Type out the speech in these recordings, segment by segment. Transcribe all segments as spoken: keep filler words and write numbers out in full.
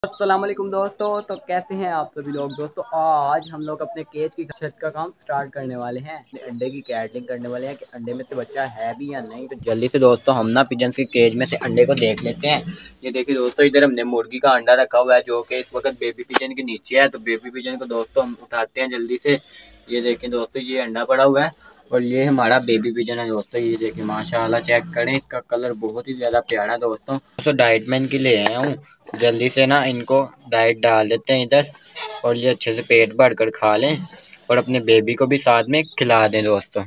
अस्सलाम वालेकुम दोस्तों। तो कैसे हैं आप सभी लोग। दोस्तों आज हम लोग अपने केज की छत का काम स्टार्ट करने वाले हैं। अंडे की कैटलिंग करने वाले हैं कि अंडे में से बच्चा है भी या नहीं। तो जल्दी से दोस्तों हम ना पिजन्स के केज में से अंडे को देख लेते हैं। ये देखिए दोस्तों, इधर हमने मुर्गी का अंडा रखा हुआ है जो कि इस वक्त बेबी पिजन के नीचे है। तो बेबी पिजन को दोस्तों हम उठाते हैं जल्दी से। ये देखें दोस्तों, ये अंडा पड़ा हुआ है और ये हमारा बेबी पिजन है दोस्तों। ये देखिए माशाल्लाह, चेक करें, इसका कलर बहुत ही ज़्यादा प्यारा है दोस्तों। दोस्तों डाइट मैन के लिए आया हूँ, जल्दी से ना इनको डाइट डाल देते हैं इधर और ये अच्छे से पेट भर कर खा लें और अपने बेबी को भी साथ में खिला दें दोस्तों।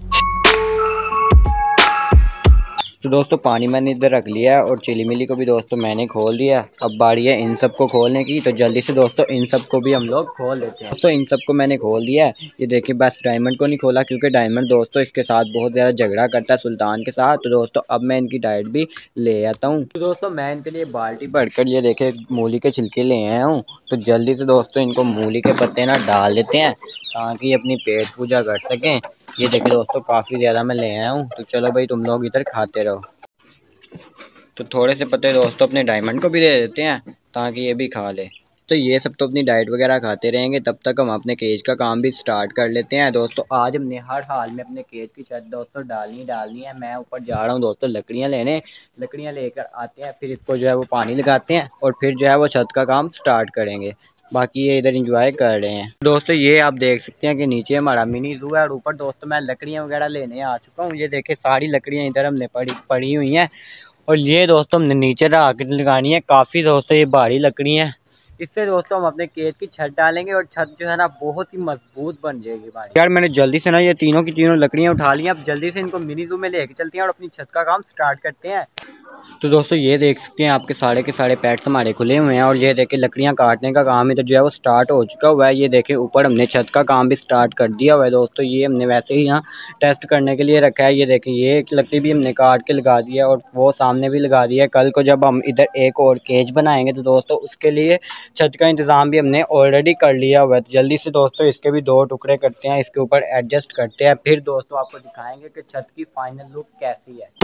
तो दोस्तों पानी मैंने इधर रख लिया है और चिली मिली को भी दोस्तों मैंने खोल दिया। अब बारी है इन सबको खोलने की। तो जल्दी से दोस्तों इन सबको भी हम लोग खोल देते हैं। दोस्तों इन सबको मैंने खोल दिया है। ये देखिए बस डायमंड को नहीं खोला क्योंकि डायमंड दोस्तों इसके साथ बहुत ज़्यादा झगड़ा करता है सुल्तान के साथ। तो दोस्तों अब मैं इनकी डाइट भी ले आता हूँ। तो दोस्तों मैं इनके लिए बाल्टी भरकर ये देखे मूली के छिलके ले आया हूँ। तो जल्दी से दोस्तों इनको मूली के पत्ते ना डाल देते हैं ताकि अपनी पेट पूजा कर सकें। ये देखिए दोस्तों काफ़ी ज़्यादा मैं ले आया हूँ। तो चलो भाई तुम लोग इधर खाते रहो। तो थोड़े से पत्ते दोस्तों अपने डायमंड को भी दे देते हैं ताकि ये भी खा ले। तो ये सब तो अपनी डाइट वगैरह खाते रहेंगे, तब तक हम अपने केज का काम भी स्टार्ट कर लेते हैं। दोस्तों आज हमने हर हाल में अपने केज की छत दोस्तों डालनी डालनी है। मैं ऊपर जा रहा हूँ दोस्तों लकड़ियाँ लेने। लकड़ियाँ लेकर आते हैं, फिर इसको जो है वो पानी लगाते हैं और फिर जो है वो छत का काम स्टार्ट करेंगे। बाकी ये इधर इंजॉय कर रहे हैं। दोस्तों ये आप देख सकते हैं कि नीचे हमारा मिनी जू है और ऊपर दोस्तों मैं लकड़ियाँ वगैरह लेने आ चुका हूँ। ये देखे सारी लकड़ियाँ इधर हमने पड़ी पड़ी हुई हैं और ये दोस्तों हमने नीचे रख लगानी है। काफ़ी दोस्तों ये भारी लकड़ी है। इससे दोस्तों हम अपने केज की छत डालेंगे और छत जो है ना बहुत ही मजबूत बन जाएगी हमारी। यार मैंने जल्दी से ना ये तीनों की तीनों लकड़ियाँ उठा ली हैं। अब जल्दी से इनको मिनी जू में लेके चलते हैं और अपनी छत का काम स्टार्ट करते हैं। तो दोस्तों ये देख सकते हैं आपके सारे के सारे पैट्स हमारे खुले हुए हैं और ये देखें लकड़ियां काटने का काम इधर जो है वो स्टार्ट हो चुका हुआ है। ये देखें ऊपर हमने छत का काम भी स्टार्ट कर दिया हुआ है दोस्तों। ये हमने वैसे ही यहाँ टेस्ट करने के लिए रखा है। ये देखें ये एक लकड़ी भी हमने काट के लगा दिया और वो सामने भी लगा दिया है। कल को जब हम इधर एक और केज बनाएंगे तो दोस्तों उसके लिए छत का इंतज़ाम भी हमने ऑलरेडी कर लिया हुआ है। तो जल्दी से दोस्तों इसके भी दो टुकड़े करते हैं, इसके ऊपर एडजस्ट करते हैं, फिर दोस्तों आपको दिखाएंगे कि छत की फाइनल लुक कैसी है।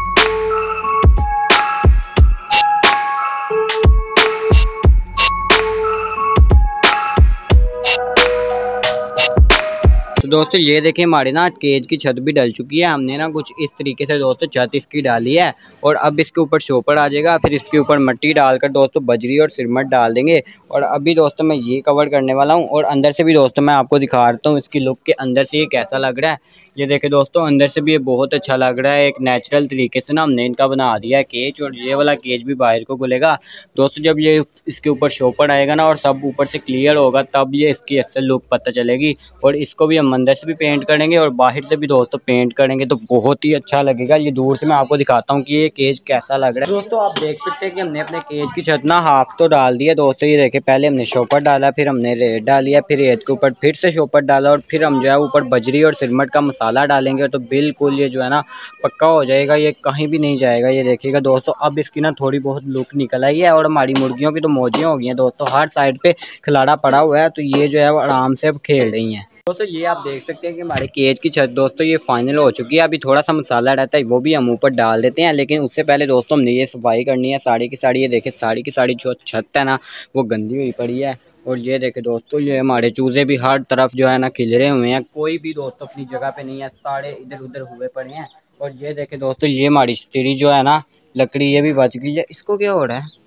तो दोस्तों ये देखिए हमारे ना केज की छत भी डल चुकी है। हमने ना कुछ इस तरीके से दोस्तों छत इसकी डाली है और अब इसके ऊपर शोपर आ जाएगा। फिर इसके ऊपर मिट्टी डालकर दोस्तों बजरी और सिरमट डाल देंगे और अभी दोस्तों मैं ये कवर करने वाला हूँ और अंदर से भी दोस्तों मैं आपको दिखा देता हूँ इसकी लुक के अंदर से ये कैसा लग रहा है। ये देखे दोस्तों अंदर से भी ये बहुत अच्छा लग रहा है। एक नेचुरल तरीके से ना हमने इनका बना दिया है केज और ये वाला केज भी बाहर को खुलेगा दोस्तों। जब ये इसके ऊपर शोपर आएगा ना और सब ऊपर से क्लियर होगा तब ये इसकी असल लुक पता चलेगी। और इसको भी हम अंदर से भी पेंट करेंगे और बाहर से भी दोस्तों पेंट करेंगे तो बहुत ही अच्छा लगेगा। ये दूर से मैं आपको दिखाता हूँ कि ये केज कैसा लग रहा है। दोस्तों आप देख सकते हैं कि हमने अपने केज की छत ना हाफ तो डाल दिया दोस्तों। ये देखे पहले हमने शोपर डाला, फिर हमने रेत डाली है, फिर रेत के ऊपर फिर से शोपर डाला और फिर हम जो है ऊपर बजरी और सिरमट का मसाला डालेंगे तो बिल्कुल ये जो है ना पक्का हो जाएगा, ये कहीं भी नहीं जाएगा। ये देखिएगा दोस्तों अब इसकी ना थोड़ी बहुत लुक निकल आई है और हमारी मुर्गियों की तो मौजियाँ हो गई हैं दोस्तों। हर साइड पे खिलाड़ा पड़ा हुआ है तो ये जो है वो आराम से अब खेल रही हैं। दोस्तों ये आप देख सकते हैं कि हमारे केज की छत दोस्तों ये फाइनल हो चुकी है। अभी थोड़ा सा मसाला रहता है वो भी हम ऊपर डाल देते हैं, लेकिन उससे पहले दोस्तों हमने ये सफाई करनी है साड़ी की साड़ी। ये देखें साड़ी की साड़ी जो छत है ना वो गंदी हुई पड़ी है और ये देखे दोस्तों ये हमारे चूजे भी हर तरफ जो है ना खिलरे हुए हैं, कोई भी दोस्तों अपनी जगह पे नहीं है, सारे इधर उधर हुए पड़े हैं। और ये देखे दोस्तों ये हमारी सीढ़ी जो है ना लकड़ी ये भी बच गई है। इसको क्या हो रहा है?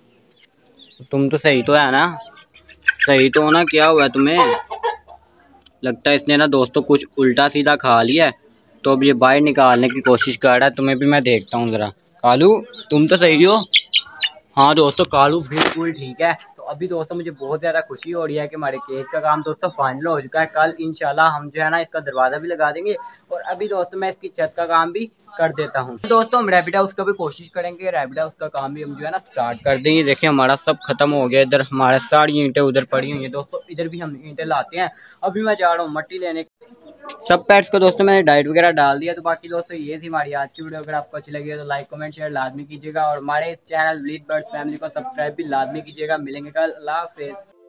तुम तो सही तो है ना? सही तो होना, क्या हुआ है तुम्हें? लगता है इसने ना दोस्तों कुछ उल्टा सीधा खा लिया है तो अब ये बाहर निकालने की कोशिश कर रहा है। तुम्हें भी मैं देखता हूँ ज़रा। कालू तुम तो सही हो? हाँ दोस्तों कालू बिल्कुल ठीक है। तो अभी दोस्तों मुझे बहुत ज़्यादा खुशी हो रही है कि हमारे केज का काम दोस्तों फाइनल हो चुका है। कल इंशाल्लाह हम जो है ना इसका दरवाज़ा भी लगा देंगे और अभी दोस्तों मैं इसकी छत का काम भी कर देता हूँ। दोस्तों हम रैपिड हाउस का भी कोशिश करेंगे, रैपिड हाउस का काम भी हम जो है ना स्टार्ट कर देंगे। देखिए हमारा सब खत्म हो गया, इधर हमारे सारी ईंटें उधर पड़ी हुई हैं दोस्तों, इधर भी हम ईंटें लाते हैं। अभी मैं जा रहा हूँ मट्टी लेने। सब पेट्स को दोस्तों मैंने डाइट वगैरह डाल दिया। तो बाकी दोस्तों ये थी हमारी आज की वीडियो। अगर आपको अच्छी लगी है तो लाइक कमेंट शेयर लाजमी कीजिएगा और हमारे चैनल ब्लीड बर्ड्स फैमिली को सब्सक्राइब भी लाजमी कीजिएगा। मिलेंगे कल, अल्लाह हाफिज़।